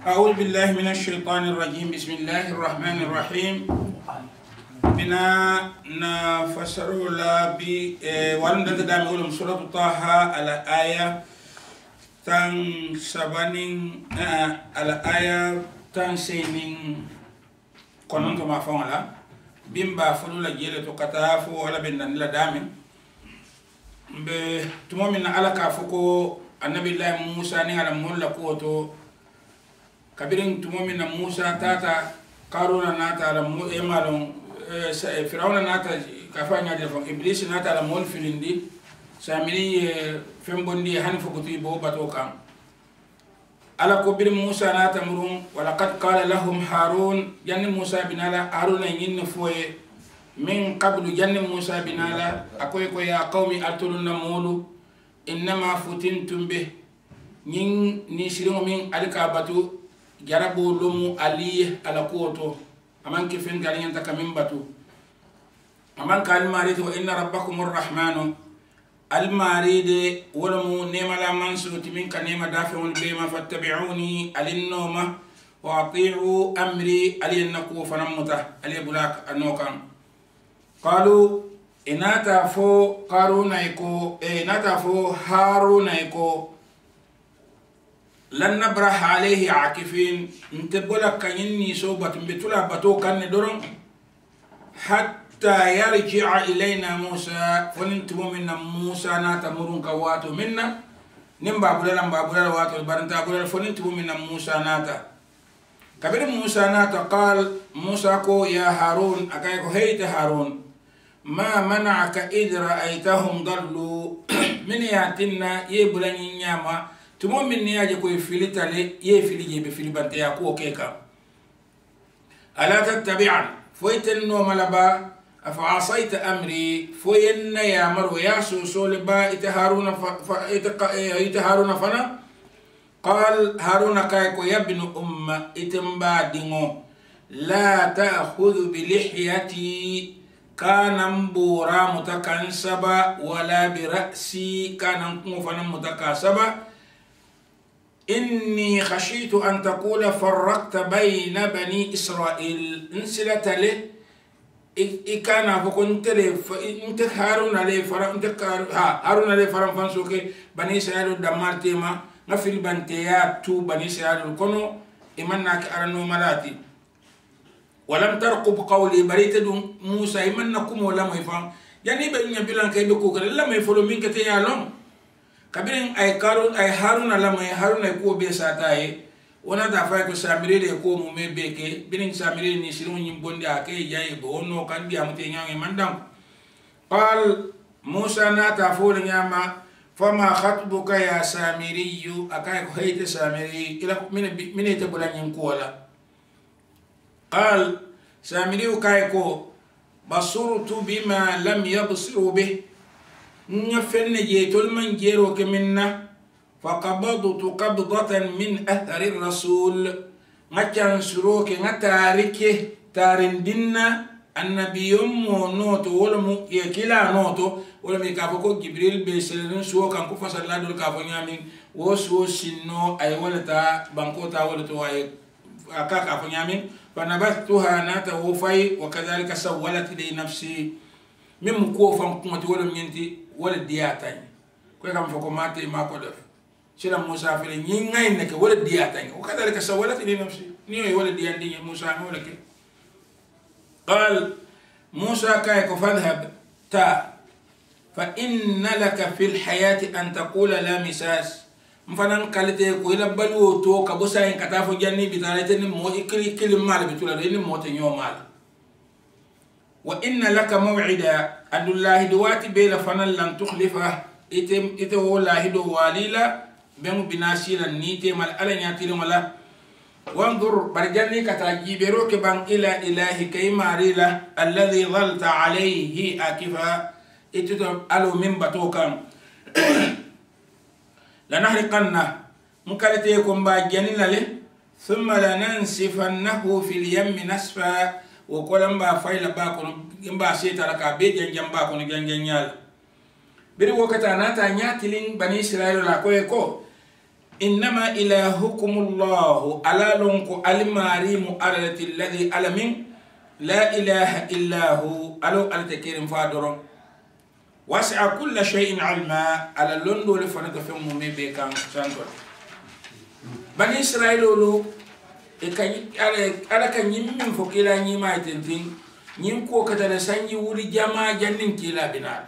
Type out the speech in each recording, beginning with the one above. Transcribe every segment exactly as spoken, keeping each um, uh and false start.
أعوذ بالله من الشيطان الرجيم. بسم الله الرحمن الرحيم. بنا نفسر لا ب ولم تدام علم سورة طه على آية تان سبعين على آية تان سينين كنون كما فعلا بيمبا فلو لا جيلة كتافو ولا بندن لا دامين بتمومن على كافوكو النبي الله موسى نعلم مولا كوتو kabirin tumomina Musa tata Karuna nata la mo emalon Firauna nata kafanya de fon Iblis nata la mol filindi samiri fembondi hanfo kutu bo batokan ala ko bir Musa nata murun wala qad qala lahum Harun janni Musa binala Haruna yin foye min qablu janni Musa binala akoy ko ya qaumi atuluna mulu inma futintum bih nin ni siringo min alka batu jarabo lomu ali ala koto aman ke fen galiyan ta kamin batu aman kal maride wa inna rabbakumur rahmanu al maride walamu nemala mansuti min kanema dafa'un bima fattabi'uni alinnoma wa ati'u amri alinnaku fanamuta alibulak anokan qalu inata fo qaruna iko inata fo haruna iko lan nabraha alayhi akifin ntebolak kanyini sobat mbetula bato kanne doron hatta yarji'a ilayna Musa fonintumo minna Musa na tamurun kawato minna nimba bulala mbabulala wato baranta bulala fonintumo minna Musa nata kabir Musa nata qal Musa ko ya Harun akay ko heyte Harun ma mana'aka idh ra'aytahum dallu min yatinna yebulani nyama tumo min ni aje ko filitale ye filije be filibante ya ko keka ala tattabi'an foyten no malaba afa asaita amri foyenna ya maru ya susul ba ita haruna fa ita haruna fana qal haruna kay ko yabnu umma itamba dingo la ta'khudhu bi lihiyati kana mbura mutakansaba wala bi ra'si kana mufana mutakasaba إني خشيت أن تقول فرقت بين بني إسرائيل انسلت له إكان فكنت له إنت هارون عليه فرم إنت هارون عليه فرم فانسوك بني إسرائيل دمار تيما نفيل بنتيات تو بني إسرائيل كنو إمنك أرنو ملاتي ولم ترقب قولي بريت دون موسى إمنكم ولا ميفان يعني بني بلان كي بكوكر لما يفعلوا منك تيالون kabirin ay karun ay haruna lama ay haruna ko be sataye wona da fay ko samire de ko mu me beke binin samire ni siru nyim bonde ake yayi bo no kan bi amte nyangi mandam qal Musa na ta fo nyama fama khatbuka ya samiriyu akay ko hayte samiri ila min min te bulanyin ko wala qal samiriyu kay ko basurtu bima lam yabsiru bih نفن جيتول من جيرو كمنا فقبضت قبضة من أثر الرسول نكان سروك نتارك تارن دينا النبي يوم نوتو ولم يكلا نوتو ولم يكافوكو جبريل بيسلن سو كان كفا صلى الله عليه وسلم وسو سنو أي ولتا بانكوتا ولتو أي أكاك أفنيامين فنبذتها ناتا وفاي وكذلك سولت لي نفسي من مكوفا كنت ولم ينتي wala diatay ko kam foko mate ma ko def sila Musa fele ñi ngay nek wala diatay o kadalika sawalat li nafsi ni wala diandi Musa wala ke qal Musa kay ko fadhhab ta fa inna laka fil hayati an taqula la misas mfanan kalite ko ila balu to ka bosa en kata fo janni bitalete ni mo ikli kilim mal bitula ni mo te ñomal wa inna laka maw'ida adullahi duwati bela fanan lan tukhlifa item ite wallahi do walila bemu binasila nite mal ala nyatire wala wanzur barjanni kata jibero ke bang ila ilahi kaymarila alladhi dhalta alayhi akifa ituto alu min batokan lanahriqanna mukalite ko mba janina le thumma lanansifannahu fil yammi nasfa وكلام با فايلا با كون با سيتا لك بي جنجام با كون جنجان يال بيري وكتا ناتا نياتلين بني اسرائيل لا كوي كو إنما إلهكم الله على لونك الماريم التي الذي ألمن لا إله إلا هو ألو التكريم فادرون وسع كل شيء علما على لندو لفنك في أمي بكان سانتور بني إسرائيل لو على كان يمين فكلا نيما يتنتين نيمكو كتلا سانجي ولي جما جنين كلا بنار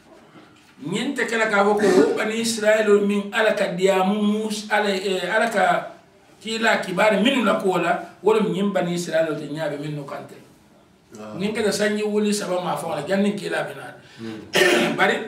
نين تكلا كابوكو بني إسرائيل من على كدياموس على على ك كلا كبار منو لكولا ولا من بني إسرائيل تنيا بمنو كانت نين كذا سانجي ولي سبب ما فعل جنين كلا بنار bari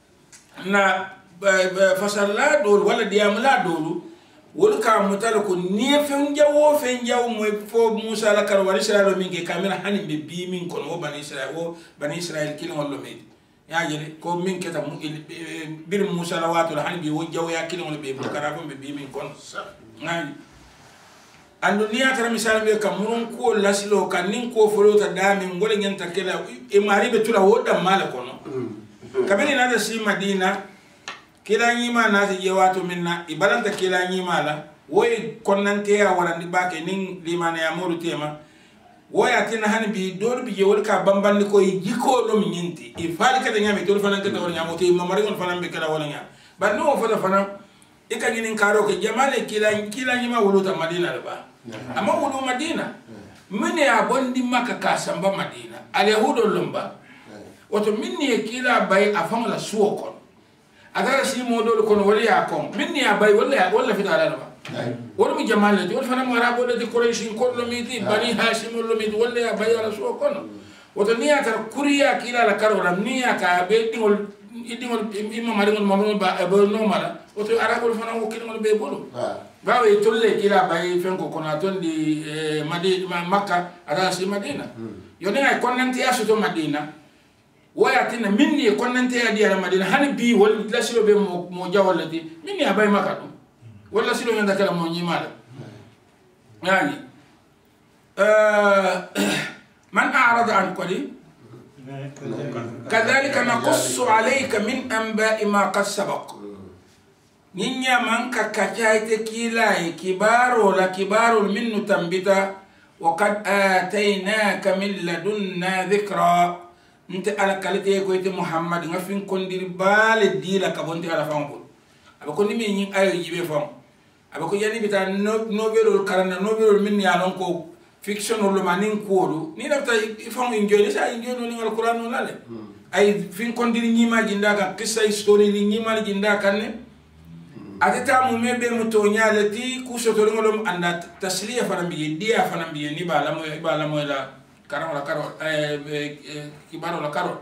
na fasalla dol wala diamla dolu wol ka mutala ko ni fen jawo fen jawo mo fo Musa la kar wali Israel min ke kamera hanin be bi min ko no bani Israel wo bani Israel kin wallo me ya jeli ko min ke tam bir Musa la watu hanin bi wo jawo ya kin wallo be ko kara be bi min kon ngai ando niya tara misal be kamurun ko lasilo kan nin ko folo ta damin ngole nyanta kela e mari be tula woda mala kono kabini na da si Madina kila nyima na ti yewato minna ibalanta kila nyima la woy konnante ya wala ndi bake nin limana ya modu tema woy atina hani bi dor bi yewol ka bambandi ko jiko lo minyinti i fali kata nyame tol fanan kata wala nyamo te mamari on fanan be kala wala nya ba no fata fanan e ka nginin karo ke jamale kila kila nyima wuluta Madina la ba ama wulu Madina mene ya bondi maka kasamba Madina al yahudo lomba wato minni e kila bay afan la suwo kon agara si modol kon wali ya kon minni ya bay wala wala fi dala ba wala mi jamale wala fana marabo de decoration kon lo miti bani hashim lo miti wala ya bay la suwo kon wato niya tar kuriya kila la karola niya ka be dingol idingol imma maringol mamol ba e no mala wato arabo fana ko kinol be bolo bawe tolle kila bay fenko kona tondi madi makka ada si Madina yo ne ay konnanti asoto Madina waya tina minni konnante ya diara Madina hani bi wal la silo be mo mo jawalati minni abay makado wala silo nyanda kala mo nyimala yani euh man a'rada an qali kadhalika naqussu alayka min anba'i ma qad sabaq ninya man ka kachaite kila kibaro la kibaro minnu tambita wa qad atainaka min ladunna dhikra nte ala kalite ko ite Muhammad nga fin kondir bale dila ka bonti ala fango abako ni mi nyin ayo yibe fam abako yani bita novelol karana novelol min ya lon ko fiction lo manin kodu ni dafta ifam injoli sa injoli ni alquran no lale ay fin kondir nyima jinda ka kissa story ni nyima jinda kanne atata mu mebe mutonya lati kusoto ngolom anda tasliya farambi dia farambi ni bala mo bala mo la كارو لا كارو كبارو لا كارو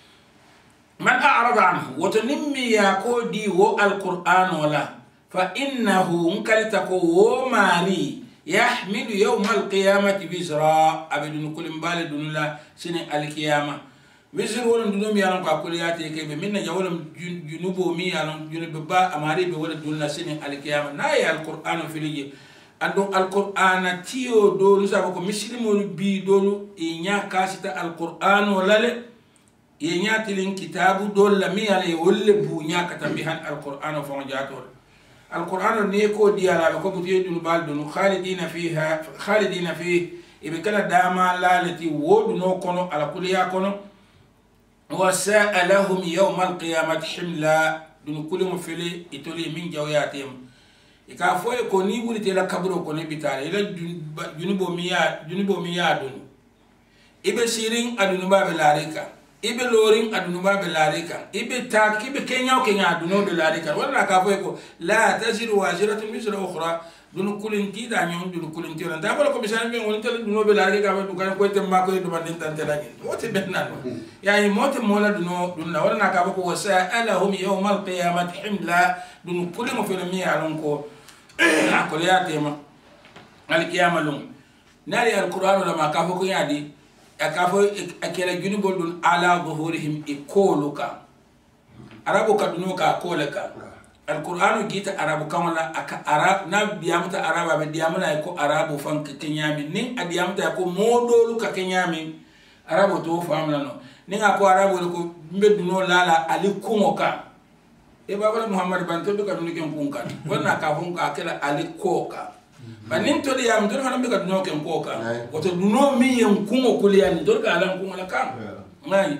من أعرض عنه وتنمي يقودي و القرآن ولا فإنه مكالتكو وماري يحمل يوم القيامة بزرا أبدون كل مبالي دون لا سنة القيامة بزر ولم دون يالون كاكولياتي كيف من جولم جنوبو مي يالون جنوب با أماري بولد دون لا سنة القيامة ناي القرآن في ليه ando alquran tiyo dolu sabako muslimul bi dolu e nya kasita alquran walale e nya tilin kitabu dol la mi ale wolle bu nya katambihan alquran fo jaator alquran ne ko diala ko butiye dul baldun khalidina fiha khalidina fi ibe kala dama lalati wodu no kono ala kuliya kono wa sa'alahum yawm alqiyamati himla dun kulum fili itoli min jawyatim ika foye ko ni wuri te la kabro ko ne bitale ila junubo miya junubo miya dun ibe sirin adunu ba be larika ibe lorin adunu ba be larika ibe ta kibe kenya o kenya adunu be larika wala ka foye ko la taziru waziratun misra ukhra dun kulin ti da nyon dun kulin ti ran da bala ko bisan be won tel duno be larika ba du kan ko te ma ko du man tan tan tan wote bennan yani mote mola duno dun la wala ka ko wasa'alahum yawmal qiyamati himla dun kulin mo fe miya lon ko akole ya tema alkiyama lum nari alquran lama ka fo ko yadi akafo akela junubol dun ala dhuhurihim ikoluka arabu kaduno ka kolaka alquran gita arabu kamala aka arab na biamta araba be diamala ko arabu fan kenyami nin adiamta ko modolu ka kenyami arabu to famla no ninga ko arabu ko mbeduno lala ali kumoka e ba wala muhammad ban to ka dunu ken kunkan wonna ka fon ka kala ali koka banin to ya mdur hanan be ka dunu ken koka wato duno mi yen kungo kuliyan to ka alan kungo la kam ngai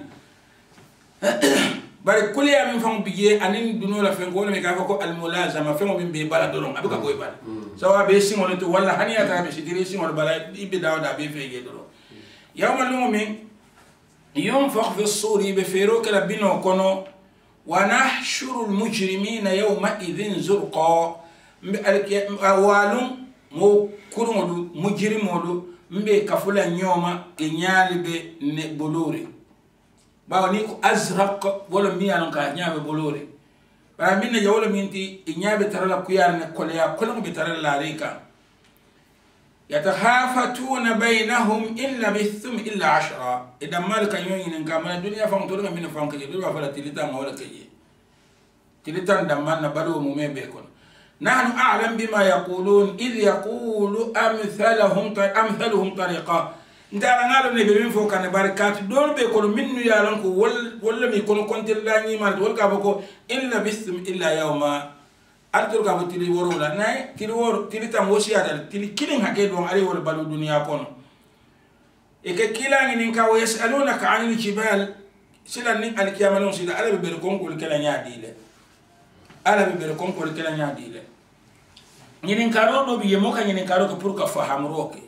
bari kuliya min fam biye anin duno la fen ko me ka ko al mulazama fen min be bala doron abuka boy bala sawa be singo to wala haniya ta be sidiri singo bala ibe dawda be fege doron yawmal mu'min ينفخ في الصور بفيروك لبنو كنو ونحشر المجرمين يومئذ زرقا والو مو كرمولو مجرمولو مبي كفولا نيوما إنيالي ببلوري باو نيكو أزرق ولا ميانو كا نيابي بلوري فرامين نجاولا مينتي إنيابي ترلا كيار نكوليا كلهم بترلا ريكا يتخافتون بينهم إن لبثتم إلا عشرة إذا مالك يوين إن كامل الدنيا فانتولنا من فانك جدول وفلا تلتان ولا كي تلتان دمان نبلو ممين بيكون نحن أعلم بما يقولون إذ يقول أمثلهم أمثلهم طريقة انت أنا نبي من فوق البركات دول بيكون منو يالنكو ولا بيكونوا كنت لاني مالت ولا كابوكو إن لبثتم إلا يوما artur ka botili woro la nay tili woro tili tam wosi adal tili kilin hake don ari wala balu dunya kono e ke kilangi nin ka yasalunaka anil jibal silan nin al kiyamalon sida ala be kon ko kala nyaadi le ala be kon ko kala nyaadi le nin karo do biye mo ka nin karo ko pour ka faham roke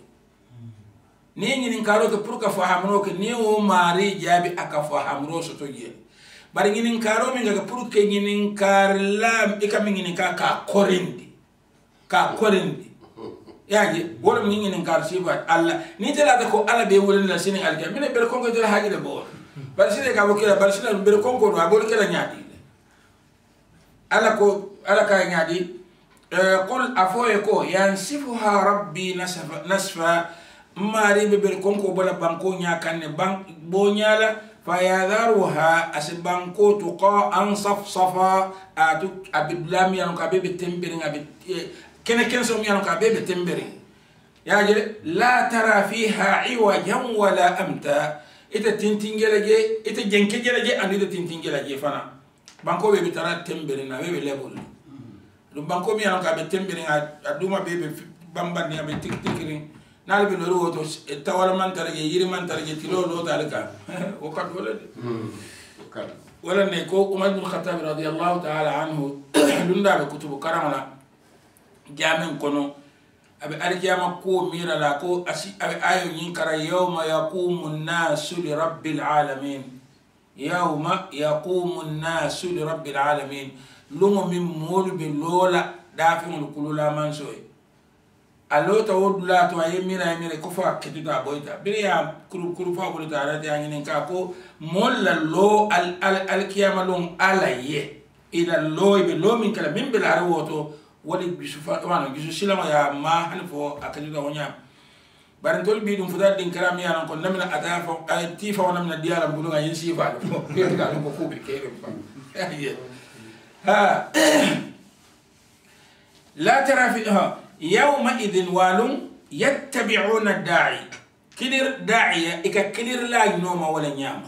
ni nin karo ko pour ka faham roke ni o mari jabi aka faham ro so to ye bari nginin karo min ga pour ke nginin karlam e kam nginin ka ka korendi ka korendi yaji wala min nginin kar sibat alla ni tela ko alla be wolin la sini alga min be ko ko dara haji de bo bari sine ka bo kila bari sine be ko ko do abol kila nyaadi alla ko alla ka nyaadi qul afoye ko yansifuha rabbi nasfa nasfa mari be be ko ko bola banko nyakanne bank bo nyala فيذرها أسبانكو تقاء صفصفا أبدلام يانو كابيب تمبرين أبد كنا كنا سوم يانو كابيب تمبرين يا جل لا ترى فيها عوجا ولا أمتا إذا تنتينجلجي إذا جنكجلجي أن إذا تنتينجلجي فنا بانكو بيبي ترى تمبرين أبيب لبول لو بانكو ميانو كابيب تمبرين أدوما بيبي بامباني أبي تك تكرين نال بلورو تو التوال من ترجع يري من ترجع تلو لو تالك وقت ولا ولا نيكو عمر بن الخطاب رضي الله تعالى عنه لندا بكتب كرامنا جامن كونو أبي أرجع ما كو ميرا لا كو أسي أبي أيو ينكر يوم يقوم الناس لرب العالمين يوم يقوم الناس لرب العالمين لوم من مول بلولا دافع الكلولا منسوي alo ta wodula to ay mira mira ko fa keduda boyta biriya kuru kuru fa bolita arati angin ka ko molla lo al al kiyamalum alaye ila lo be lo min kala min bela rawoto wali bisufa wana gisu silama ya ma hanfo akaduda wonya barantol bi dum fuda din karam ya non ko namina atafa ay tifa wana min diala bulu ga yin sifa ko be ka ko ko be kebe fa ha la tara fi ha يومئذ والون يتبعون الداعي كلير داعية إكا كلير لا ينوم ولا نياما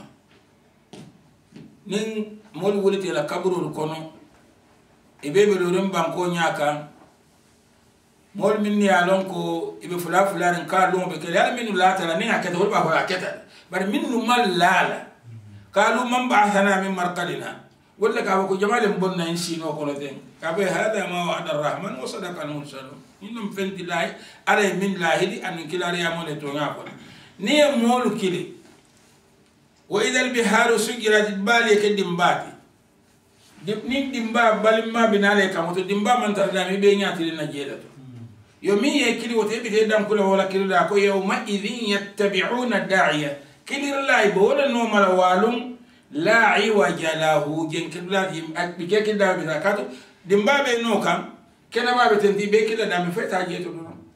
نين مول ولتي لا كبرو الكونو إبي بلورين بانكو نياكا مول من يالونكو إبي فلا فلا نكارلون بكري هل منو لا ترى نين أكيد هو بقى أكيد بل منو مال لا قالوا من بعثنا من مرقدنا ولا كابو جمال بنا ينسينو كولتين كابو هذا ما وعد الرحمن وصدق المرسلون إنهم فنت الله على من الله دي أن كلا ريامون تونعون نية مول كلي وإذا البحار سجرت بالي كدمباتي نين دمبا بال ما بنالي كموت دمبا من تردامي بيناتي لنجيلته يومي يكلي وتبي تدم كله ولا كلي لاكو يومئذ يتبعون الداعية كلي الله يبول النوم الوالم لا عوج له جنكبلات بكيك دا بذاكاتو دمبا بينو كام كنا ما بتنتي بكلا دام فتا جيتو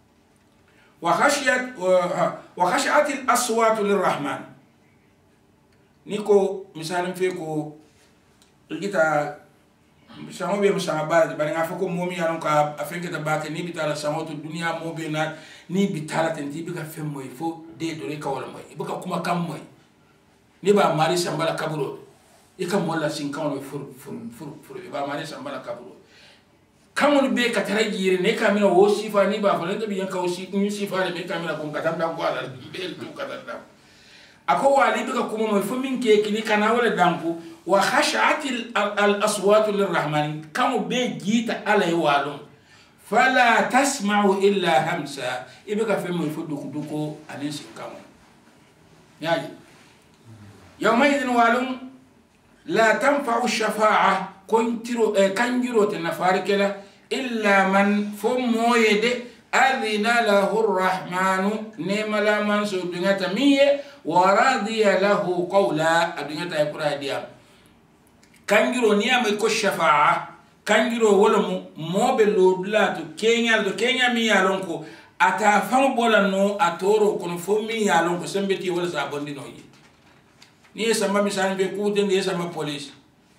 وخشيت وخشعت الاصوات للرحمن نيكو مثلا فيكو لقيتا سامو بي مسا بعد بان افكو مومي يانو كا افنك تباك ني بتالا سامو الدنيا مو بينات ني بتالا تنتي بك فم موي فو دي دوري كاولا موي بك كوما كام موي ni ba mari sambala kaburo ikam wala sin kan fur fur fur fur ba mane sambala kaburo kamul be ka tarajire ne kamina wo sifa ni ba falen to biyan ka wo sifa ne kamina kon katam dan ko ala be to katam ako wali bika kuma mo fumin ke kini kana wala dampu wa khash'atil al aswat lirrahman kamu be jita alay walum fala tasma'u illa hamsa ibika fe mo fudu kuduko anin sikamu yaji yawma idin walum la tanfa'u shafa'a kontiro kanjiro tenafarikela illa man fumo yede adina lahu arrahmanu nemala man so dungata miye wa radiya lahu qawla adungata yakura dia kanjiro niyama ko shafa'a kanjiro wala mo mobe lodla to kenya do kenya mi yalonko ata fam bola no atoro kono fo mi yalonko sembeti wala sa bondi no yi ni sama misal be ku den ni sama police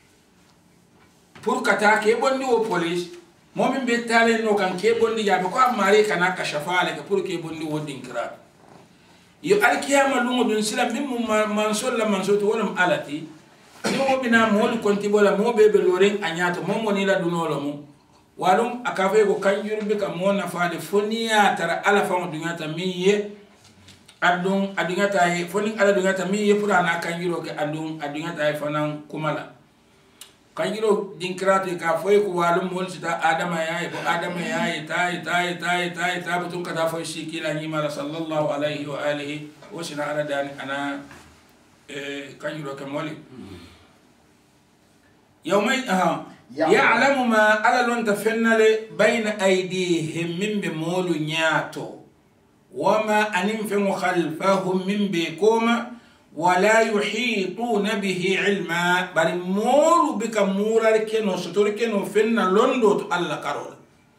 pour kata ke bondi wo police momin be tale no kan ke bondi ya ko amare kana ka shafaale ke pour ke bondi wo dinkra yo alkiyama lungo dun sila mimmu mansol la mansoto wala alati ni mo bina mo konti bola mo be be loren anyato mo mo ni la dunolo mo walum akafe ko kanjuru be ka mo na faade fonia tara ala fa mo dunyata miye adun adungata e foni ala dunyata miye pour ana kanjuro ke adun adungata e fanan kumala kanjiro dinkrato ka foy ko walum mol sita adama yaay bo adama yaay tay tay tay tay tabutun kada foy shikila ni mala sallallahu alaihi wa alihi wa sina ala dani ana e kanjiro ke moli yawmay aha ya'lamu ma ala lon tafannale bayna aydihim min bi molu nyato wama anim fi khalfahum min bi koma ولا يحيطون به علما بل مول بك مورا كنو ستور كنو فينا لندو الله كارول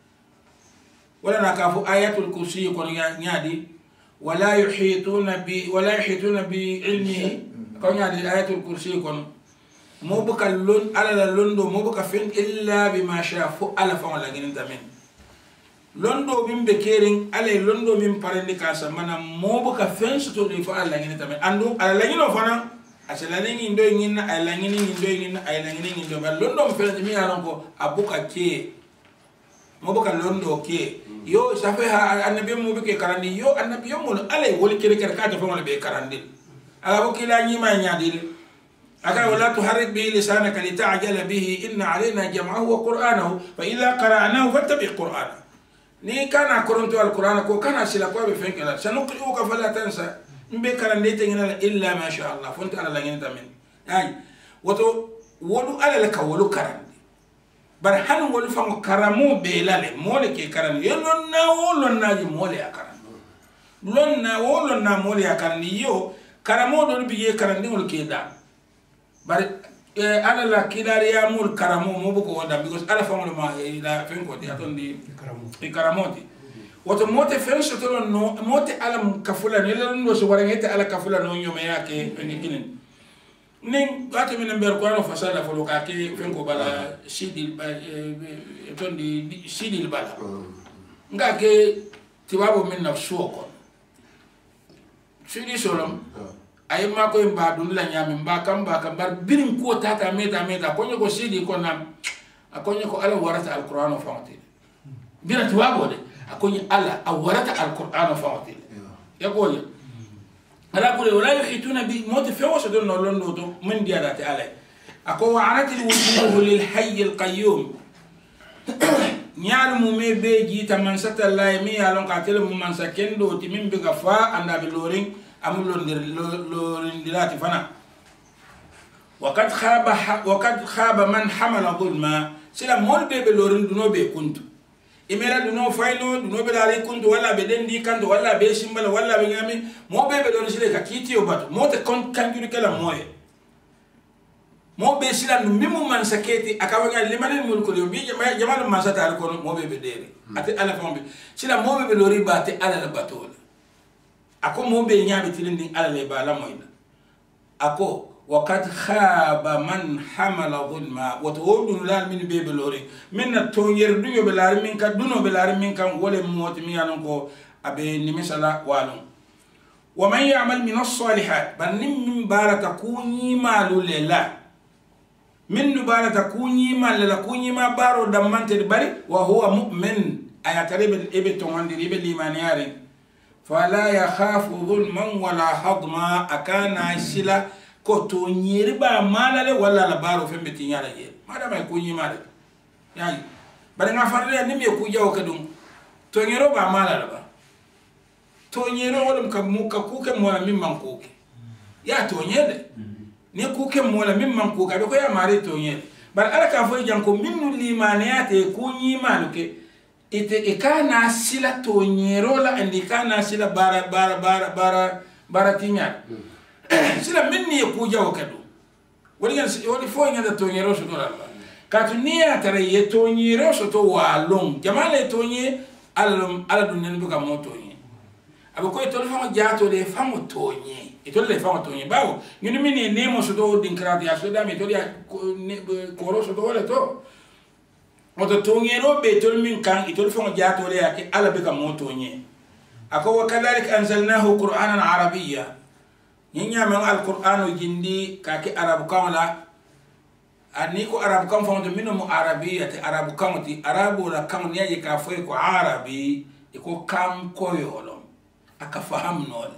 ولا نكافو آيات الكرسي كون يادي ولا يحيطون ب ولا يحيطون بعلمه كون يادي آيات الكرسي كون مو بك لون على لندو مو بك فين إلا بما شاء فو على فون لكن تمن londo bim be kering ale londo bim parende ka samana mobo ka fensu to ni fa ala ngini tamen andu ala ngino fana asala ngi ndo ngina ala ngini ndo ngina ala ngini ndo ba londo mfele mi alon ko abuka ke mobo ka londo ke yo safe ha annabi mo be ke karandi yo annabi yo mo ale woli kere kere ka to fa mo be karandi ala bo kila nyima nyaadil aka wala tuharrik bi lisanaka lita'jala bihi inna alaina jam'ahu wa qur'anahu fa idha qara'nahu fattabi' qur'anahu ni kana koronto alquran ko kana sila ko be fenkela sanuqri'u ka fala tansa mbe karande tengena illa ma sha Allah fonta ala ngin tamen ay woto wodu ala ka wolu karande bar han wolu fam karamo be lale mole ke karande yolon na wolon na ji mole akaran lon na wolon na mole akaran yo karamo do biye karande wol ke da bar ala la kidari ya mul karamo mo buko wada because ala famul ma ila fenko ti atondi karamo e karamoti woto mote fenso to no mote ala kafula ne la ndo so warangete ala kafula no nyoma yake ni kinin ning gato min ber ko no fasada fo ka ke fenko bala sidil tondi sidil bala ngake tiwabo min na suoko sidi solom ay ma ko mba dun la nyami mba kam ba kam bar birin ko tata meta meta ko nyoko sidi ko nam akonye ko ala warata alquran fawti birati wabo de akonye ala awarata alquran fawti ya ko ya ala ko wala yuhituna bi mot fawsa don no londo to min diadati ala ako wa'anati alwujuh lil hayy alqayyum nyaal mu me be jita man satalla mi alon ka tele mu man sakendo ti min be gafa anda be loring amulon dir loring dilati fana وقد خاب وقد خاب من حمل ظلما سلا مول بي بلورين دونو بي كنت ايميلا دونو فايلو دونو بي دالي كنت ولا بدندي كانت ولا بي سيمبل ولا بي غامي مو بي بلورين سلا كيتيو بات مو te كون كانجوري كلا موي مو بي سلا ميمو مان سكيتي اكاوغا ليمانين مول كوليو بي جمال ما ساتال كون مو بي بديري اتي الا فون بي سلا مو بي بلوري باتي الا باتول اكو مو بي نيابي تلندين الا لي بالا موينا اكو وقد خاب من حمل ظلما وتقول لا من بيبلوري من التونير دنيو بلار من كان دونو بلار من كان ولا موت ميانكو ابي نمسلا والو ومن يعمل من الصالحات بل من بارك كوني مالو لله min nubala ta kunyima la kunyima baro damante bari wa huwa mu'min ayatare ebe tongandiri be limaniyare fala yakhafu dhulman wala hadma akana sila ko to nyiri ba malale wala la baro fembe tinyala ye madama kunyima de yayi bari nga farle ni me ku jaw kadum to nyero ba malala ba to nyero wolum kam muka kuke mo min man kuke ya to nyede ni kuke mola min man ko gabe ko ya mare to yen bar ala ka fo janko minnu limaniyate ku nyimanu ke ite e kana sila to nyero la andi kana sila bara bara bara bara bara tinya sila minni ku jaw kadu wali gan wali fo nyada to nyero so dola ka to niya tare ye to nyero so to walong jamale to nye alum ala dun nen buga mo to nye abo ko to fa jato de fa mo to nye itol le fa to nye bawo ni mini nemo so do dinkrati ya so da mi to ya koro so do wala to oto to nyero be tol min kan itol fa jato le ya ke ala be ka mo to nye ako wa kadhalik anzalnahu qur'anan arabiyya nyinya man alqur'anu jindi ka ke arab kamala ani ko arab kam fa to minu arabiyya te arab kam ti arabu la kam ne ye ka fo ko arabi ko kam ko yolo aka faham nole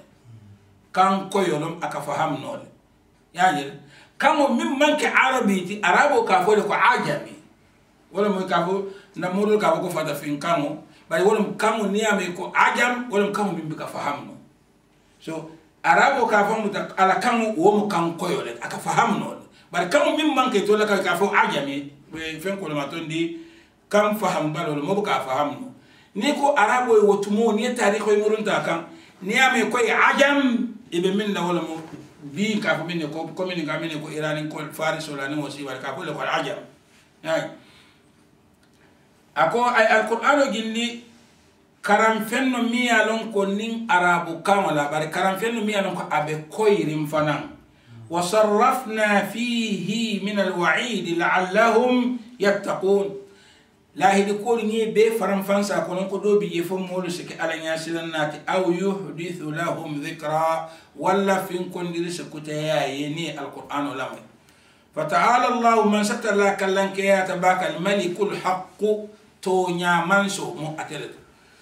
kan koyolom aka faham nole yaajel kamo min manke arabi ti arabo ka fo ko ajami wala mo ka fo na modol ka ko fata fin kamo bari wala kamo niame ko ajam wala kamo min ka faham no so arabo ka fo muta ala kamo wo mo kan koyole aka faham nole bari kamo min manke to la ka fo ajami be fen ko ma tondi kam faham balol mo ka faham no ni ko arabo e wotumo ni tarikh e murunta kan niame ko ajam ibe min la wala mo bi ka ko min ko ko min ga min ko iranin ko faris wala ni wasi wala ka ko le ko ajam ay ako ay alquran ginni karam fenno mi alon ko nin arabu kan wala bar karam fenno mi alon ko abe koyrim fanan wa sarrafna fihi min alwa'id la'allahum yattaqun lahidi ko ni be faram fansa ko non ko do bi yefo molu sike ala nya silannati aw yuhdithu lahum dhikra walla fin kondiri se kutaya yeni alquran lam fata'ala allah man satalla kallan ke ya tabaka almalikul haqq to nya manso mu atelet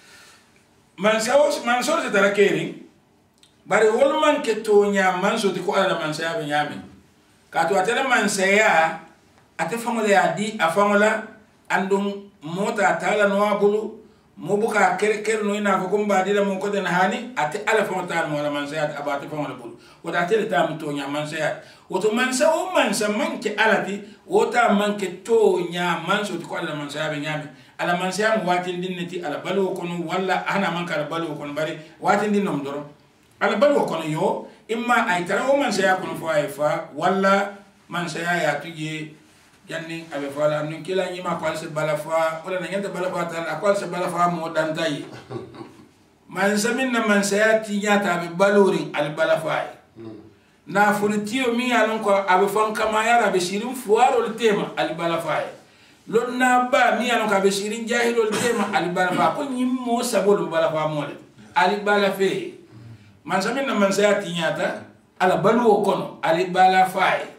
man sawo man so se tarakeri bari wol man ke to nya manso ti ko ala man sa ya nyame ka to atele man sa ya ate famola ya di afamola andum mota tala no abulu mo buka ker ker no ina ko kumba dila mo ko den hani ate ala fa mota mo la man sayat abati fa mo bulu wota tele tam to nya man sayat woto man sa o man sa man ke alati wota man ke to nya man so ko ala man sayabe nyame ala man sayam watin dinnati ala balu ko no walla ana man kala balu ko no bari watin dinnom doro ala balu ko no yo imma ay tara o man sayako no fa fa walla man sayaya tuje janni abe fala nun kila nyima kwal se balafa wala na nyanta balafa tan akwal se balafa mo dantai man samin na man sayati nyata abe balori al balafa na funitio mi alon ko abe fon kama yara be shirin fuaro le tema al balafa lon na ba mi alon ka be shirin jahilo le tema al balafa ko nyimmo sabolo balafa mo le al balafe man samin na man sayati nyata ala balu kono al balafa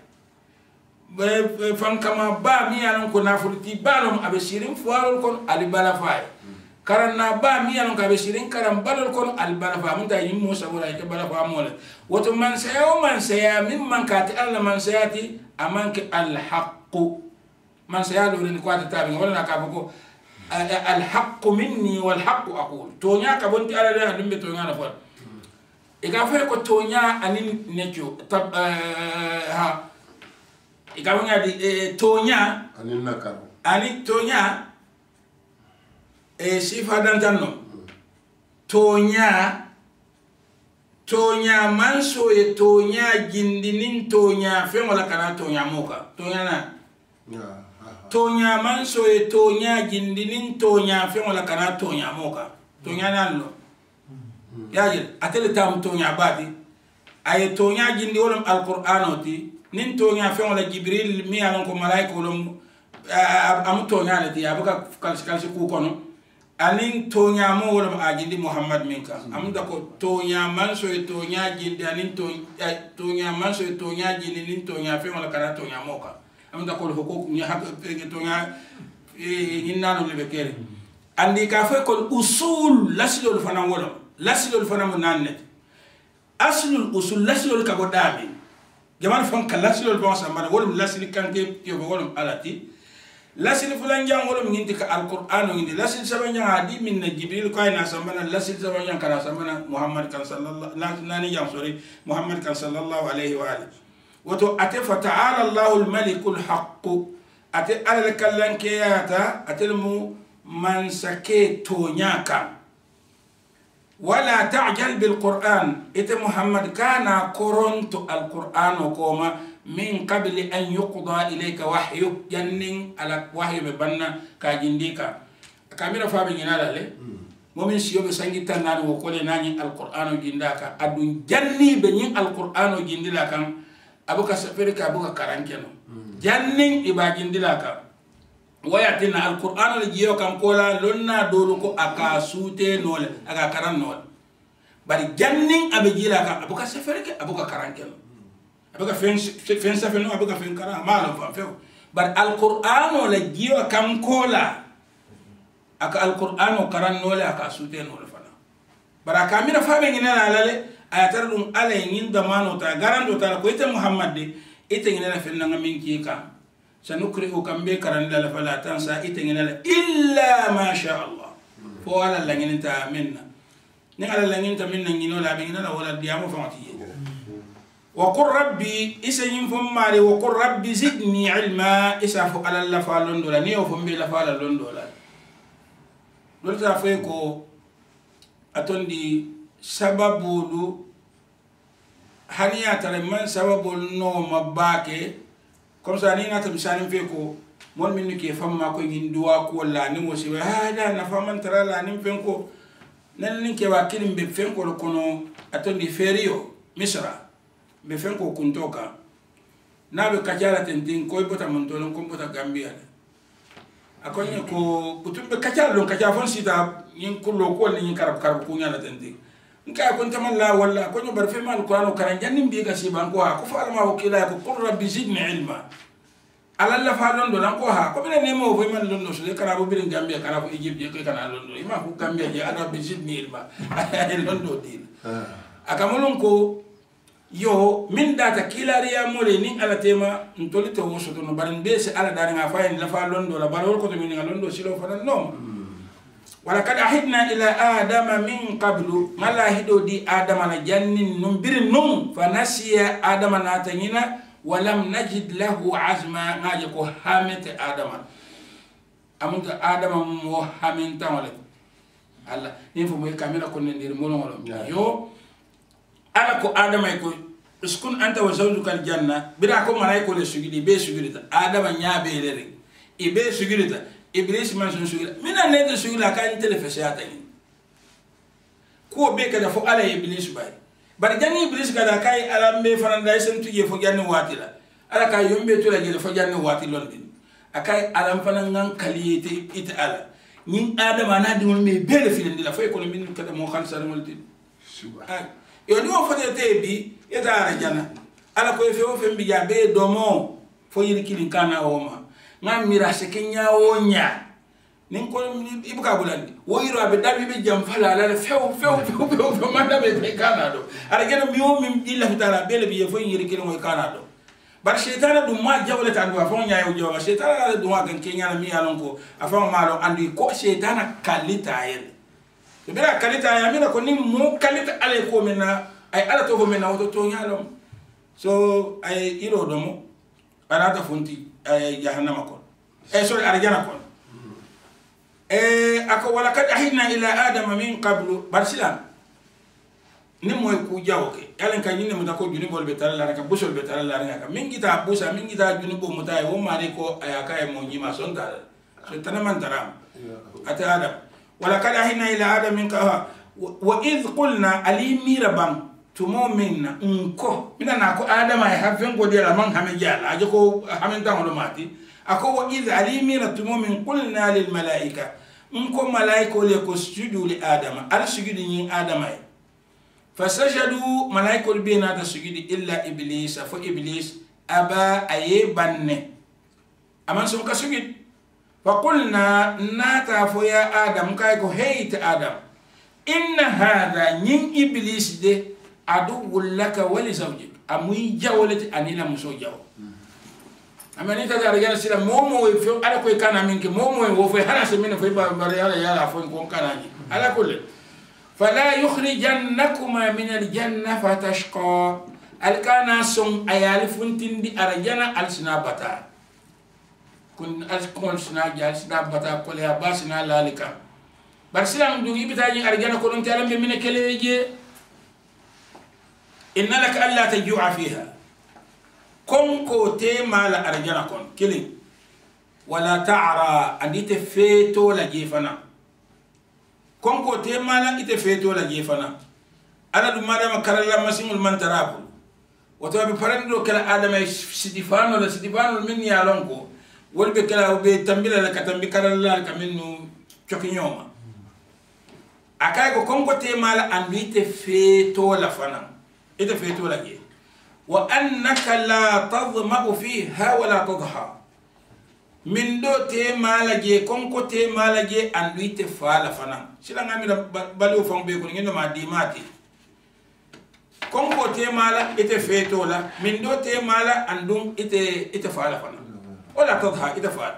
fan kama ba mi yanon ko nafulti balom abe shirin fuarol kon ali bala fay karanna ba mi yanon ka be shirin karam balol kon ali bala fa mun ta yimmo sabula ke bala fa mole woto man sayo man saya mimman kati alla man sayati amanke al haqq man saya do ni ko ta tabi wala ka ko al haqq minni wal haqq aqul to nya ka bonti ala da dumbe to nya na fa e ga fa ko to nya anin nejo tab ha ikawanya di e tonya ani nakaro ani tonya e sifa dantanno tonya tonya manso e tonya gindinin tonya femola kana tonya moka tonya na tonya manso e tonya gindinin tonya femola kana tonya moka tonya nanlo yaje atele tam tonya badi ay tonya gindi wolum alqur'anoti nin tonya fe wala jibril mi alon ko malaika wolum am tonya le dia baka kalsi kalsi ku kono anin tonya mo wolum ajindi muhammad minka am da ko tonya man so tonya jindi anin to tonya man so tonya jindi nin tonya fe wala kana tonya moka am ta ko hukuk ni hak to nga ni nanu le bekere andi ka fa ko usul lasilul fana wala lasilul fana mo nanne aslul usul lasilul ka godami jaman fon ka lasilul bon sambana wala lasil kanke yo wala alati lasil fulan jang wala nginti ka alquran nginti lasil sabanya hadi min jibril ko ayna sambana lasil sabanya kara sambana muhammad kan sallallahu nani jang sorry muhammad kan sallallahu alaihi wa alihi wato ate fa ta'ala allahul malikul haqq ate alal kallan kiyata atelmu man sake tonyaka wala ta'jal bil qur'an ite muhammad kana koronto al qur'an koma min qabli an yuqda ilayka wahyu jannin ala wahyu be banna ka jindika kamira fa be ngina dale momin siyo be sangita nan wo kole nani al qur'an jindaka adun janni be nyin al qur'an jindila kan abuka safere ka abuka karankeno jannin iba jindila ka wayatina al qur'an le jiyo kan kola lonna dolu ko aka sute nole aka karan nole bari jannin abe jila ka abuka safere ka abuka karankeno abuka fen fen safeno abuka fen kara malo fa fe bar alqur'ano la jiwa kam kola aka alqur'ano karan nole aka sute nole fana bara kamira fa be ngina la lale ayatar dum ala yin da mano ta garando ta ko ite muhammad de ite ngina fen nga minki ka sanukri o kambe karan la fala tansa ite ngina la illa ma sha Allah fo ala la ngina ta minna ni ala la ngina ta minna ngino la be ngina la wala diamo famati وقل ربي إسنين فماري وقل ربي زدني علما إسافو على اللفا لندولا نيو فمبي لفا لندولا لولتا فيكو أتوندي سببولو هنيا ترى من سببولو نو مباكي كم سانينا تمسانين فيكو مول منو كي فما كو يندوا كو لا نمو سيوا هذا نفهمن ترى لا نم فينكو نلين كي واكلم بفينكو لكونو أتوندي فيريو مصر be fen ko kuntoka na be kajara tentin ko bota montolon ko bota gambia akonye ko butumbe kajara lon kajara fon sita yin kullo ko ni karab karab ko nyala tentin nka ko tamalla walla ko bar fe mal qur'an karan jannim bi ga siban ko ha ko fa alma wakila ko qur rabbi zidni ilma ala la fa londo lan ko ha ko be ne mo fo man londo so le karabo bi gambia karabo egypt je ko kana londo ima ko gambia je rabbi zidni ilma londo din akamolon ko yo min data kilariya mole ni ala tema ntolite wo soto no barin be se ala dara nga fayin la fa londo la barol ko to min nga londo silo fa no wala kad ahidna ila adama min qablu mala hido di adama na jannin num birin num fa nasiya adama na tanyina walam najid lahu azma ngaje ko hamete adama amunta adama mo haminta wala alla ni fo mo kamera ko ndir mo no yo ala ko adama ko uskun anta wa zawjuka aljanna bira ko malaiko le sugidi be sugidita adama nyabe lere ibe sugidita iblis man sun sugida mina ne de sugida kan tele fesata ni ko be kada fo ala iblis bay bar jani iblis kada kai ala me faranda sen tuje fo janni watila ala kai yombe to la jele fo janni wati londin akai ala fanan ngan kaliyete ita ala nyin adama na dingol me be le filindi la fo ko min kada mo khalsa molti subhan yo ni o fote te bi eta arjana ala ko fe o fe mbi jabe do mo fo yiri kilin kana o ma ngam mira se kenya o nya nin ko ibuka bulandi wo yiro abe dabi be jam fala ala fe o fe o fe o fe manda be be kana do arjana mi o mi illa fitala bele bi fo yiri kilin o kana do bar shaytana dum ma jawle tan do fo nya yo jawa shaytana dum wa kan kenya mi alon ko afa ma lo andi ko shaytana kalita yel bira kalita ya mina ko ni mo kalita ale ko mena ay ala to ko mena o to nyalom so ay iro domo arata funti ay jahannama ko e so arjana ko e ako wala kad ahidna ila adama min qablu barsilam ni moy ku jawoke yalen kan ni mo tako juni bol be tarala ka busol be tarala ka min gita busa min gita juni bo mutay wo mari ko ayaka e mo nyima son dal so tanaman taram ata adam wala kad ahidna ila adam min ka wa id qulna alimi rabam tumomina unko mina nako adama e hafen go dela man hame jala aje ko hamen tan lo mati ako wa id alimi tumomin qulna lil malaika unko malaiko le ko sujudu li adama al sujudu ni adama fasajadu malaiko bina ta sujudu illa iblis fa iblis aba ayebanne aman son kasugit فقلنا ناتا فيا آدم كايكو هيت آدم إن هذا نين إبليس ده عدو لك ولزوجك أمي جاولت أنينا مسو جاو أما نيتا دار جانا سيلا مومو يفيو على كوي كان منك مومو وفي هنا سمينا في باري على يالا فين كون كان على كل فلا يخرجنكما من الجنة فتشقى الكانا سون أيال فنتين دي أرجانا السنا بتا kun alkol sina jal sina bata ko le abasina lalika bar silam dugi bitaji arjana ko don talam be mine keleje inna lak alla tajua fiha kon ko te mala arjana kon kili wala ta'ra andite feto la jefana kon ko te mala ite feto la jefana ala dum madama karalla masimul mantarabu wato be parando kala adama sidifano la sidifano min ya lonko wolbe kala be tambila la katambi kala la kaminu chokinyoma akay ko konko te mala andite feto la fana ite feto la ge wa annaka la tadhma fiha wa la tadha min do te mala ge konko te mala ge andite fala fana sila ngamira balu fon be ko ngendo ma dimati konko te mala ite feto la min do te mala andum ite ite fala fana ولا تضحى إذا فعل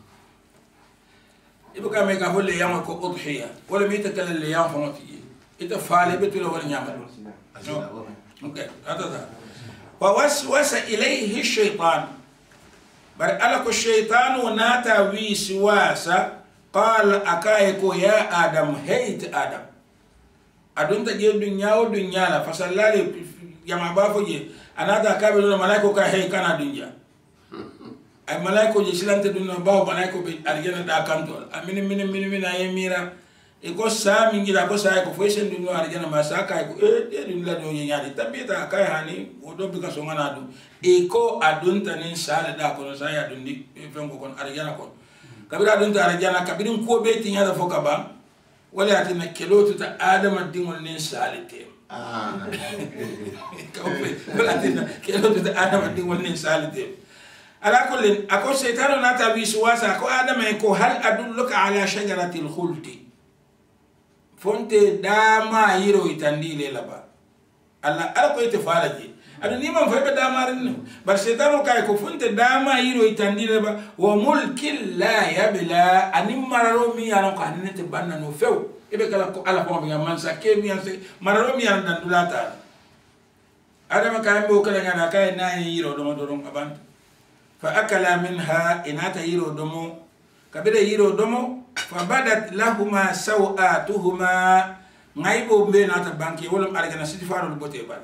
يبقى ما يقول لي يومك أضحية ولا ميتكلم اللي يوم فمتي إذا فعل بتقول ولا يعمل أوكي هذا ووسوس إليه الشيطان برألك الشيطان وناتا وسواسا قال أكايكو يا آدم هيت آدم أدون تجي الدنيا والدنيا لا فسلالي يا ما بافوجي أنا ذا كابل الملائكة كهي كان الدنيا ay malaiko je silante dunna bawo malaiko be arjana da kantol amini mini mini mini ay mira e ko sa mi ngira ko sa ko foisen dunno arjana ma sa kay ko e de dun la do nyaadi tabita kay hani o do bi ka so ngana do e ko adunta nin sala da ko sa ya dundi fengo kon arjana ko kabira adunta arjana kabirin ko be tinya da foka ba wala atina kelotu ta adama dingol nin salite ah ko be wala atina kelotu ta adama dingol nin salite على كل أكو شيطان ناتا بيسواسا أكو آدم يكو هل أدلك على شجرة الخلد فونت داما يرو يتندي للبا الله ألقو يتفالجي أدو نيما فايبا داما رنو بل شيطان كايكو فونت داما يرو يتندي للبا وملك لا يبلا أني مرارو مي أنو كهنين تبانا نوفيو إبه كلا على فما بيان منسا كي ميان سي مرارو مي أنو دندولاتا آدم كاين بو كلا نانا كاين ناي يرو دوما دورون أبان فأكلا منها إناتا يرو دمو كبدا يرو دمو فبدت لهما سوآتهما غايبو بيناتا بانكي ولم أرجنا سيدفانو البوتيبان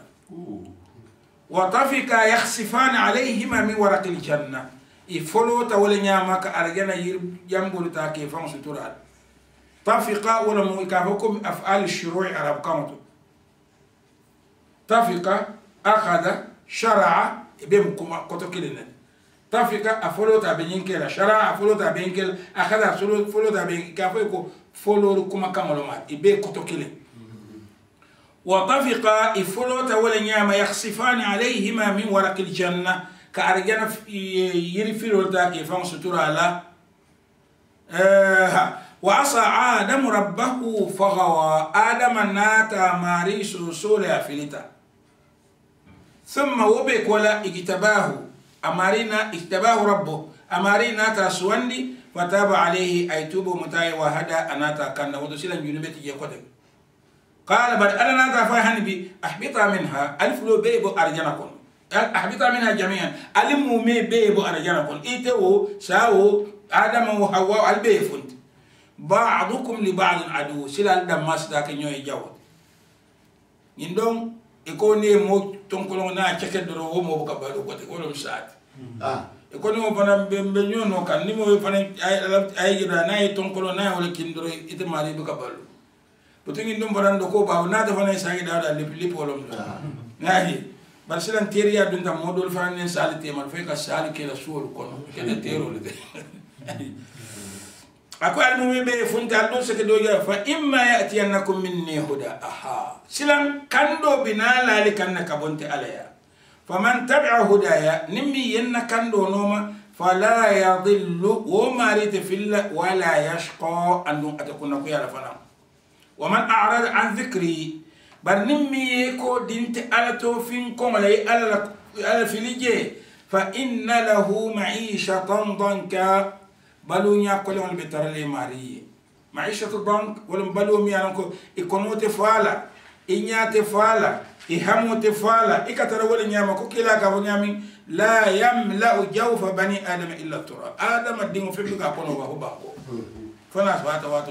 وطفقا يخسفان عليهما من ورق الجنة يفولو تولي نيامك أرجنا يرجمبو تاكي فان سترات طفقا ولم يكافكم أفعال الشروع عرب كامتو طفقا أخذ شرع بيمكم كتوكيلنا تافيكا أفولو تابين كلا شرع أفولو تابين كلا أخذ أفولو فولو تابين كافيكو فولو كما كملومات إبي كتوكيل وتافيكا أفولو تولي نياما يخسفان عليهما من ورق الجنة كأرجانا يرفلو تاكي فان ستورا لا أه وعصى آدم ربه فغوى آدم ناتا ماريسو سوليا فيلتا ثم وبك ولا اجتباه أمارينا اجتباه ربه أمارينا تاسواندي فتاب عليه أي توبو متاي وهدى أناتا كان ودسلا جنوبتي يقدم قال بل أنا ناتا فاهن بي أحبطا منها ألف لو بيبو أرجانكم أحبطا منها جميعا ألمو مي بيبو أرجانكم إيتو ساو آدم وحواء البيفنت بعضكم لبعض عدو سلا الدماس داك نيوي جاود يندون ikoni mo tonkolo na cheke doro wo mo ka balo ko te ko lo sat ah ikoni mo bana be nyono kan ni mo fana ay gira na ay tonkolo na wala kindoro ite mari be ka balo putingi ndum barando ko ba na da fana sa ida da lip lip wala nahi barsilan teriya dun ta modol fana ne salite man fe ka sal ke la suul kono ke de tero le ako almumi be funta do se ke do ya fa imma ya'tiyannakum minni huda aha silan kando binala li kanna kabonte alaya faman tabi'a hudaya nimmi yenna kando noma فلا يضل وما ريتفل ولا يشقى أن أتكون قيا فنا ومن أعرض عن ذكري برنمي كو دينت على توفين كم على على فيليجي فإن له معيشة ضنكا بلونيا كل من بترلي ماري معيشة ضنك ولم بلوم يانكو إكونو تفعلا إنيا تفعلا إهمو تفعلا إكتر ولا نياما كو كلا كابو نيامين لا يملأ جوف بني آدم إلا التراب آدم الدين في بلغا كونو وهو باهو فناس واتو واتو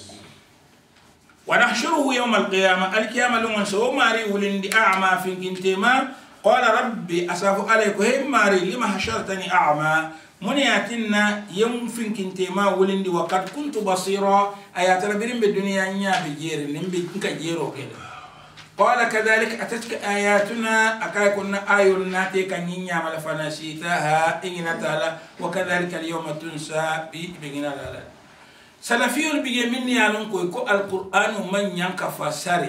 ونحشره يوم القيامة القيامة لمن سوى ماري ولندي أعمى في كنتما قال ربي أساف عليك هي ماري لما حشرتني أعمى منياتنا يوم في كنتما ولندي وقد كنت بصيرا آيات ربهم بالدنيا نيا بجير نمبي كجيرو كده قال كذلك أتتك آياتنا أكاي كنا آيولنا تيكا نينيا مالا فنسيتها إننا تعالى وكذلك اليوم تنسى بيجينا لا سلفيون بيجي مني على كو القرآن من ينكفسري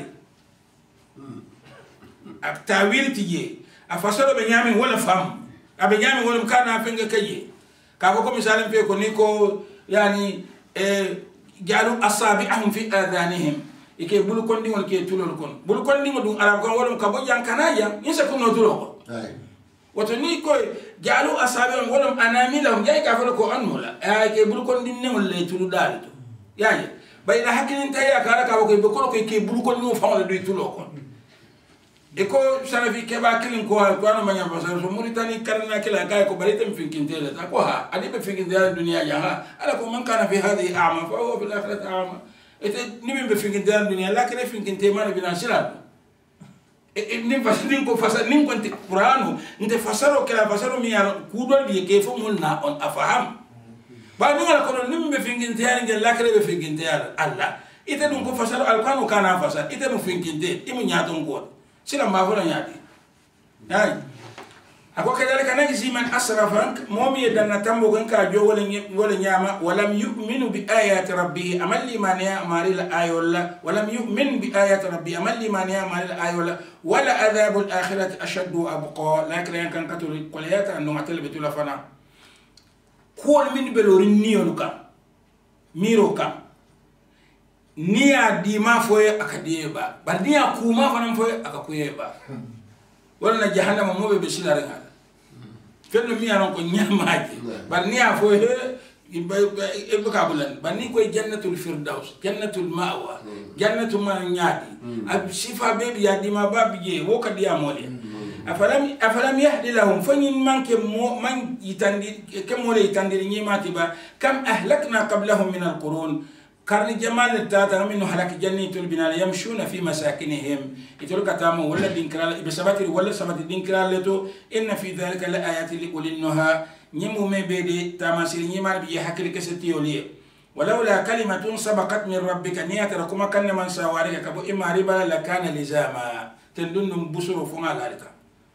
التأويل تيجي أفسر بنيامين ولا فهم أبنيامين ولا مكان أفنج كي كأكو مثلا في كونيكو يعني جعلوا أصابعهم في آذانهم ike bulu kondi won ke tulol kon bulu kondi mo dum arab kon wolum kabo yankana ya insa ko no tulo ko ay wato ni ko jalu asabi on wolum anamila on jay ka falo ko anmula ay ke bulu kondi ne wol le tulu dal to yaye bayna hakilin tay ya kala ka ko be ko ko ke bulu kondi mo fawla do tulo kon e ko sarafi ke ba kilin ko ko no manya ba so muritani karna kila kay ko baritam finkintela ta ko ha adi be finkintela dunya ya ha ala ko man kana fi hadhihi a'ma fa huwa fil akhirati a'ma ite nimin be finkin dan dunia la kene finkin te mana bina sila e nim fasin ko fasa nim ko te qur'anu nte fasaro kala fasaro mi ala kudol bi ke fo mun na on afaham ba ni ala ko nim be finkin te ala la kene be finkin te ala alla ite dum ko fasaro alqur'anu kana fasa ite mo finkin te imu nyaton ko sila ma fo nyaati ay ako kadalika najzi man asrafa momi danna tambo gan ka jo wala wala nyama walam yu'minu bi ayati rabbih amalli man ya amaril ayolla walam yu'min bi ayati rabbih amalli man ya amaril ayolla wala adhabul akhirati ashaddu abqa lakin kan katul quliyata annu matal bitula fana ko min belorin niyoluka miroka niya dima foye akadiyeba ba niya kuma fanan foye akakuyeba wala jahannama mobe be silarenga fenno mi anon ko nyamaji bar ni afo he e bakabulan bar ni koy jannatul firdaus jannatul ma'wa jannatul ma nyaadi ab sifa be bi yadi ma babi je wo kadi amole afalam afalam yahdi lahum fanin man ke man yitandi ke mo le yitandi ni mati ba kam ahlakna qablahum min alqurun karni jamal tata min halak jannatul binal yamshuna fi masakinihim itol katamo wala dinkral ibsabati wala sabati dinkral leto inna fi dhalika la ayatin li ulinha nyimu mebede tamasir nyimar bi hakil keseti yoliye walaula kalimatun sabaqat min rabbika niyatarakum kan man sawarika kabo imari bala lakana lizama tendun busuru funga dalika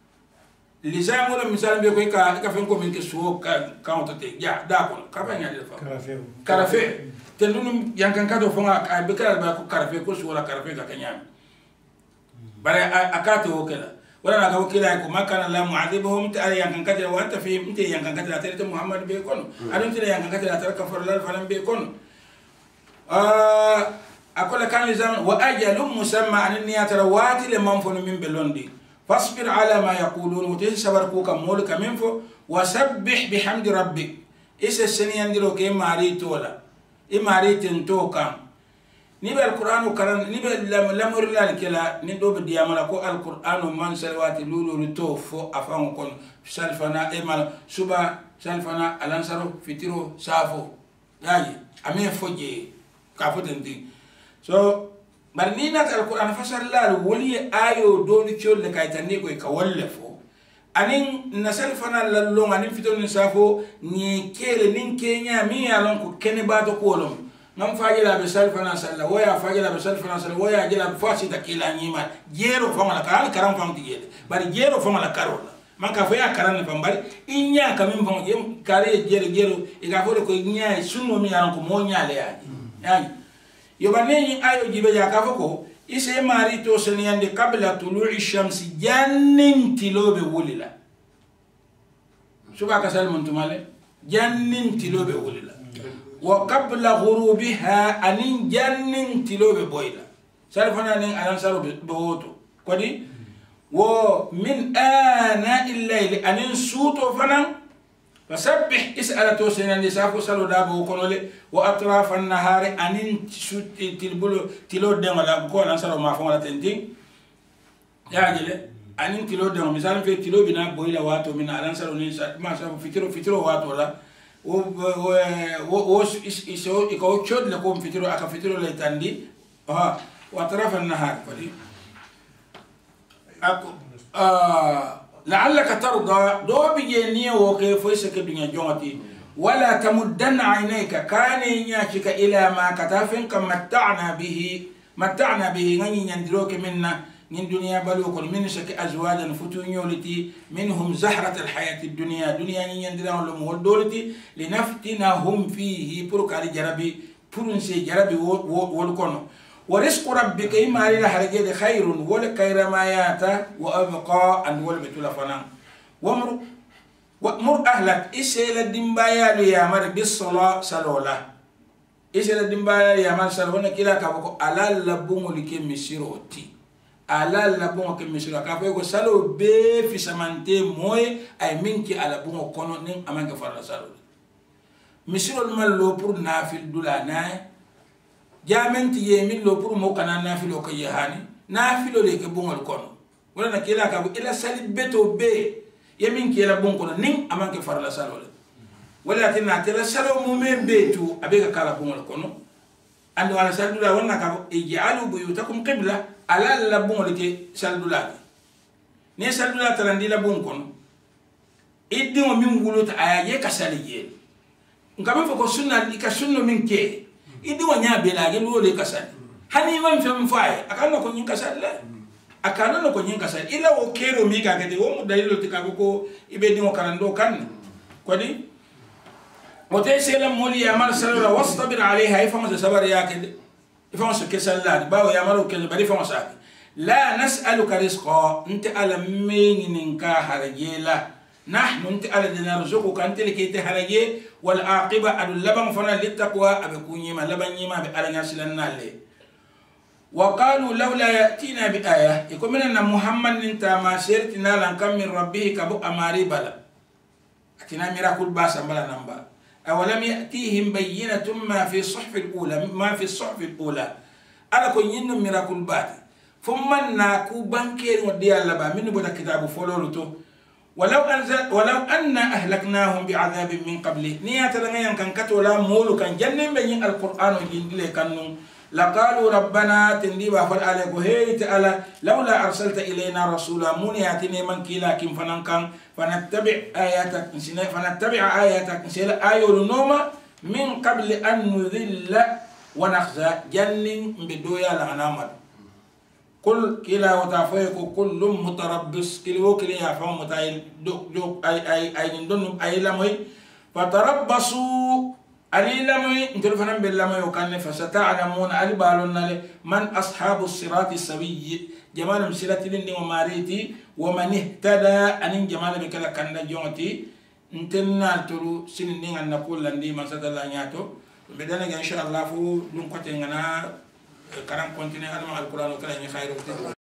lizamu la misal be ko ka ka fen ko min ke suwo ka ka otote ya da ko ka fa nyade fa karafe karafe tendunum yankan kato fonga ay bekala ba ko karafe ko suwala karafe ka kanyam bare akato okela wala na ko kila ko makana la mu'adhibuhum ta yankan kato wa anta fi inte yankan kato ta muhammad be kono adon tira yankan kato ta kafar lal falam be kono ah akola kan zaman wa ajalum musamma an niyata rawati le manfunu min belondi fasbir ala ma yaqulun wa tasabar ko kam mol kaminfo wasabbih bihamdi rabbik isa seniyandiro ke mari tola imari tento kan ni be alqur'anu karan ni be lamur lal kila ni do be diamala ko alqur'anu man salawati lulu to fo afan kon salfana e mal suba salfana alansaro fitiro safo yayi ame foje ka fotendi so barni nat alqur'an fasal lal wali ayo do ni chol le kaytani ko ka wallefo anin nasal fana lallo anin fito ni safo ni kele nin kenya mi alon ko kene bato ko lom ngam fajila be sal fana salla waya fajila be sal fana salla waya jila fasi takila nyima jero fama la kal karam fam tigede bari jero fama la karola maka fo ya karan fam bari inya kamim fam jem kare jero jero e ga fo ko inya sunno mi alon ko mo nyaale yaji yaji yo baneni ayo jibe ya ka fo ko ise mari to seniyande qabla tulu'i shamsi jannin tilobe wulila suba ka sal mun tumale جنن تلو بوللا وقبل غروبها أنين جنن تلو بويلا سالفنا أنين أنصار بوتو كودي ومن آناء الليل أنين سوتو فنان فسبح اسأل توسنا نسافو سلو دابو كنولي وأطراف النهار أنين تلبلو تلو دم ولا بكون أنصار ما فما تنتين يا جل أنين تلو دم مثلا في تلو بنا بويلا واتو من أنصار نيسا ما سافو فيترو فيترو واتو لا و و و و إيش إيشو إيكو شود لكم فيترو أكا فيترو ليتاندي ها وأطراف النهار فدي أكو آه لعلك ترضى دو بيجيني وكيف يسك الدنيا جوتي ولا تمدن عينيك كان ينشك إلى ما كتافن كم متعنا به متعنا به غني يندروك منا من دنيا بلوك من شك أزواجا فتونيولتي منهم زهرة الحياة الدنيا دنيا يندرون لهم ولدولتي لنفتنهم فيه برك على جربي برنسي جربي والكونو ورزق ربك إما على حرجة خير ولا خير ما ياتا وأبقى أن ولا بتلفنا ومر ومر أهلك إسهل الدنبايا ليامر بالصلاة سلولا إسهل الدنبايا ليامر سلولا كلا كابوكو على لبوم لكي مسيروتي على لبوم كي مسيرو كابوكو سلو بي في سمانتي موي أي منكي على بوم كونو نين أمانك فرلا سلولا مسيرو المالو بور نافل دولا ناي جامنتي يمين لو بور مو كان نافلو كيهاني نافلو ليك بونغول كون ولا نكيلا كابو الى سالب بيتو بي يمين كيلا بونغول نين امانك فرلا سالو ولا تنا تلا سالو مومين بيتو ابيك كالا بونغول كون اند ولا سالدو لا ونا كابو اجعلوا بيوتكم قبلة على لا بونغول كي سالدو لا ني سالدو لا تراندي لا بونغول ادي مو مين غولوت ايا كساليجي ngam fa ko sunna di ka sunno min ke idi wanya bela ge lo le kasal hani man fem fay akana ko nyin kasal la akana no ko nyin kasal ila o kero mi ga gade o mo dalilo tika ko ibe di mo karando kan ko di o te sela moli ya mal sala wastabir alaiha ifa ma sabar ya ke ifa ma ke sala ba o ya mal ke bari fa ma sa la nas'aluka rizqa anta ala min ka harjela نحن انت على نرزقك انت لكي تهرجي والعاقبه ادو لبن فنا للتقوى ابكون يما لبن يما بألا نسلنا لي وقالوا لولا ياتينا بايه يكون من محمد انت ما سيرتنا لن كم من ربه كبو اماري بلا اتنا ميراكل باسا بلا نمبا اولم ياتيهم بينه ما في الصحف الاولى ما في الصحف الاولى على كون ين ميراكل بات ثم ناكو بانكير ودي الله با من بدا كتاب فولولتو ولو أنزل ولو أن أهلكناهم بعذاب من قبله نيات لنا كان كتولا مولو كان جنن بين القرآن وجندله كانوا لقالوا ربنا تنديبا فالآلك هي تعالى لولا أرسلت إلينا رسولا منياتني من كلا كم فننكن فنتبع آياتك فنتبع آياتك نسيل آيو نوما من قبل أن نذل ونخزى جنن بدويا لغنامد كل كلا وتافيك كل متربص كل وكل يا فهم متايل دو دو اي اي اي ندون اي لامي فتربصوا علي لامي انتو فنان باللامي وكان فستعلمون علي بالون من اصحاب الصراط السوي جمال مسيرتي لني وماريتي ومن اهتدى ان جمال بكلا كان جونتي انتنا تلو سنين ان نقول لندي ما سدلا نياتو بدنا ان شاء الله فو دون كوتي ngana karam continue alma alquran kala ni khairu